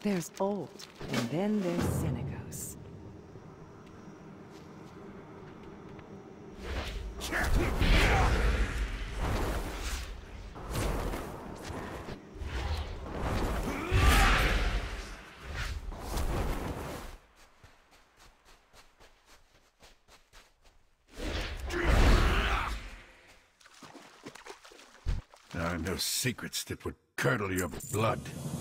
There's old, and then there's Senegos. There are no secrets that would curdle your blood.